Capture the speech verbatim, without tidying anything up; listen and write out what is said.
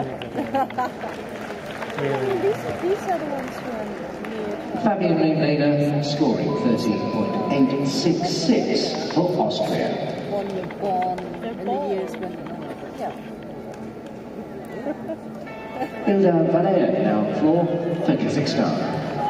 these, these are the ones who are near. Fabian Ringleder scoring thirteen point eight six six for Austria. When you're born in the years when. Yeah. Hilda Valea now for Kazakhstan.